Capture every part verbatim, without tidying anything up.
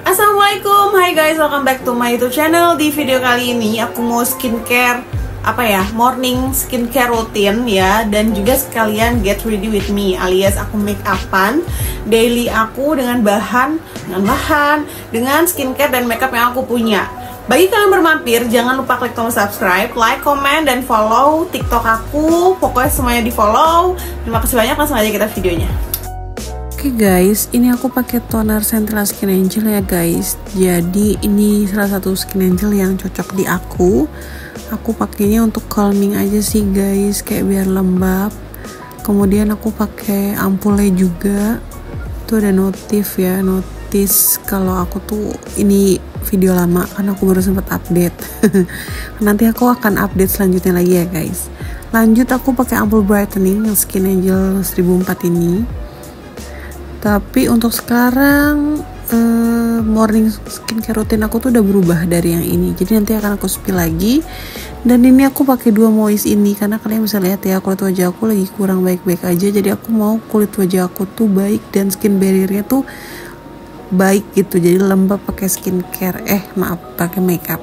Assalamualaikum, hai guys, welcome back to my YouTube channel. Di video kali ini aku mau skincare, apa ya, morning skincare routine ya. Dan juga sekalian get ready with me, alias aku make upan daily aku dengan bahan Dengan bahan, dengan skincare dan makeup yang aku punya. Bagi kalian bermampir, jangan lupa klik tombol subscribe, like, comment, dan follow TikTok aku. Pokoknya semuanya di follow. Terima kasih banyak, langsung aja kita videonya. Oke okay guys, ini aku pakai toner Centella Skin Angel ya guys. Jadi ini salah satu Skin Angel yang cocok di aku. Aku pakainya untuk calming aja sih guys, kayak biar lembab. Kemudian aku pakai ampulnya juga. Tuh ada notif ya, notis kalau aku tuh ini video lama kan aku baru sempat update. Nanti aku akan update selanjutnya lagi ya guys. Lanjut aku pakai ampul brightening yang Skin Angel seribu empat ini. Tapi untuk sekarang uh, morning skincare routine aku tuh udah berubah dari yang ini. Jadi nanti akan aku spill lagi. Dan ini aku pakai dua moist ini karena kalian bisa lihat ya, kulit wajah aku lagi kurang baik-baik aja. Jadi aku mau kulit wajah aku tuh baik dan skin barrier-nya tuh baik gitu. Jadi lembab pakai skincare. Eh maaf, pakai makeup.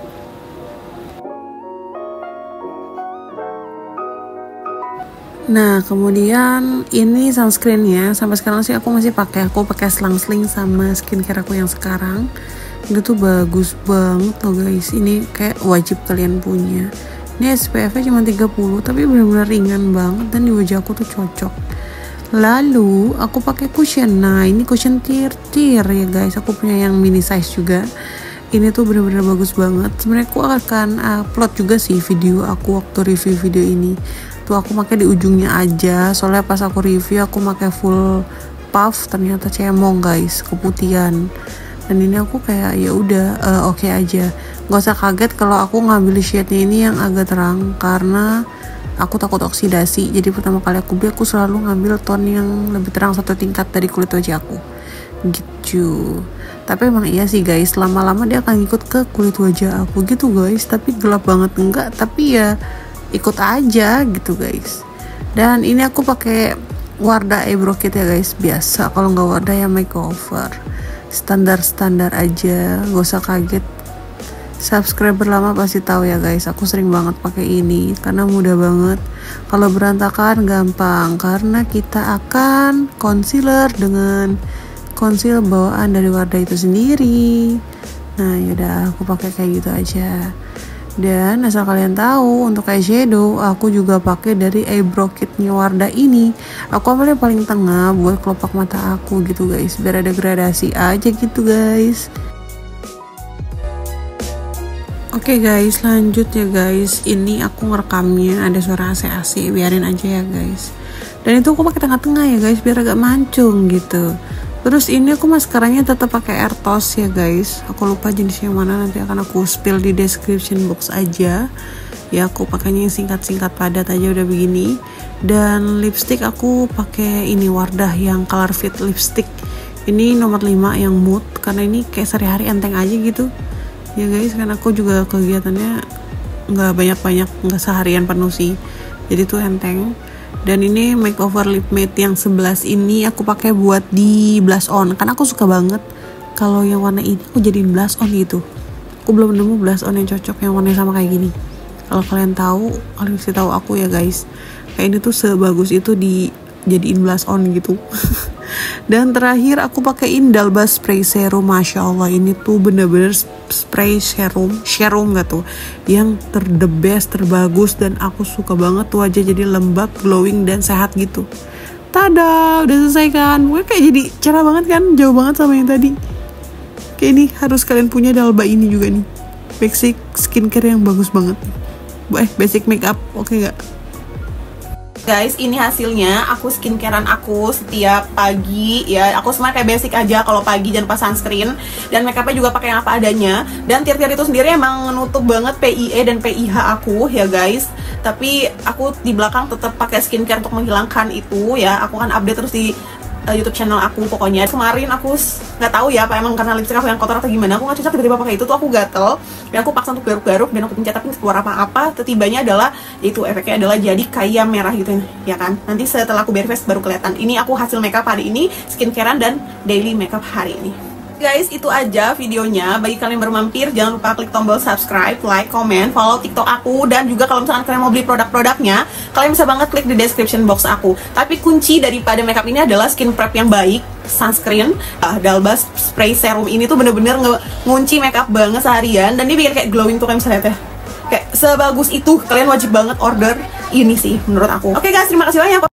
Nah, kemudian ini sunscreennya. Sampai sekarang sih aku masih pakai. Aku pakai selang-seling sama skincare aku yang sekarang. Itu tuh bagus banget loh guys. Ini kayak wajib kalian punya. Ini S P F-nya cuma tiga puluh, tapi benar-benar ringan banget dan di wajah aku tuh cocok. Lalu aku pakai cushion. Nah, ini cushion tir-tir ya guys. Aku punya yang mini size juga. Ini tuh benar-benar bagus banget. Sebenarnya aku akan upload juga sih video aku waktu review video ini. Tuh aku pakai di ujungnya aja, soalnya pas aku review aku pakai full puff, ternyata cemong guys, keputihan. Dan ini aku kayak ya udah uh, oke okay aja. Gak usah kaget kalau aku ngambil shade-nya ini yang agak terang karena aku takut oksidasi. Jadi pertama kali aku beli aku selalu ngambil tone yang lebih terang satu tingkat dari kulit wajah aku. Gitu. Tapi emang iya sih guys, lama-lama dia akan ikut ke kulit wajah aku gitu guys. Tapi gelap banget enggak, tapi ya ikut aja gitu guys. Dan ini aku pakai Wardah eyebrow kit ya guys. Biasa kalau nggak Wardah ya makeover, standar-standar aja, gak usah kaget. Subscriber lama pasti tahu ya guys, aku sering banget pakai ini karena mudah banget. Kalau berantakan gampang karena kita akan concealer dengan concealer bawaan dari Wardah itu sendiri. Nah yaudah aku pakai kayak gitu aja. Dan asal kalian tahu, untuk eyeshadow aku juga pakai dari eyebrow kitnya Wardah ini. Aku ambil yang paling tengah buat kelopak mata aku gitu guys, biar ada gradasi aja gitu guys. Oke okay guys, lanjut ya guys. Ini aku ngerekamnya ada suara A C A C, biarin aja ya guys. Dan itu aku pakai tengah-tengah ya guys, biar agak mancung gitu. Terus ini aku maskaranya tetap pakai Airtos ya guys. Aku lupa jenisnya yang mana, nanti akan aku spill di description box aja. Ya aku pakainya yang singkat-singkat padat aja udah begini. Dan lipstick aku pakai ini Wardah yang Color Fit lipstick. Ini nomor lima yang mood karena ini kayak sehari-hari enteng aja gitu. Ya guys, karena aku juga kegiatannya nggak banyak-banyak, nggak seharian penuh sih. Jadi tuh enteng. Dan ini makeover lip matte yang sebelas ini aku pakai buat di blush on karena aku suka banget kalau yang warna ini aku jadiin blush on gitu. Aku belum nemu blush on yang cocok yang warnanya sama kayak gini. Kalau kalian tahu, kalian kasih tahu aku ya guys. Kayak ini tuh sebagus itu dijadiin blush on gitu. Dan terakhir aku pakaiin Dalba spray serum. Masya Allah, ini tuh bener-bener spray serum serum gak tuh yang ter the best, terbagus, dan aku suka banget tuh wajah jadi lembab, glowing, dan sehat gitu. Tada, udah selesai kan. Gue kayak jadi cerah banget kan, jauh banget sama yang tadi. Kayak ini harus kalian punya Dalba ini juga nih, basic skincare yang bagus banget. Eh basic makeup, oke okay gak? Guys, ini hasilnya. Aku skincarean aku setiap pagi ya. Aku sebenarnya kayak basic aja kalau pagi, jangan pas sunscreen. Dan makeupnya juga pakai yang apa adanya. Dan tir-tir itu sendiri emang menutup banget P I E dan P I H aku ya guys. Tapi aku di belakang tetap pakai skincare untuk menghilangkan itu ya. Aku kan update terus di uh, YouTube channel aku. Pokoknya kemarin aku nggak tahu ya apa emang karena lipstick aku yang kotor atau gimana, aku nggak cocok, tiba-tiba pakai itu tuh aku gatel dan aku paksa untuk garuk-garuk dan aku pencet tapi keluar apa-apa. Tetibanya adalah itu efeknya adalah jadi kayak merah gitu ya kan. Nanti setelah aku bare face baru kelihatan. Ini aku hasil makeup hari ini, skincarean dan daily makeup hari ini. Guys, itu aja videonya. Bagi kalian yang baru mampir, jangan lupa klik tombol subscribe, like, comment, follow TikTok aku. Dan juga kalau misalkan kalian mau beli produk-produknya, kalian bisa banget klik di description box aku. Tapi kunci daripada makeup ini adalah skin prep yang baik, sunscreen, uh, Dalba spray serum ini tuh bener-bener ngunci makeup banget seharian. Dan dia bikin kayak glowing tuh, kayak misalnya teh kayak sebagus itu. Kalian wajib banget order ini sih menurut aku. Oke guys, terima kasih banyak.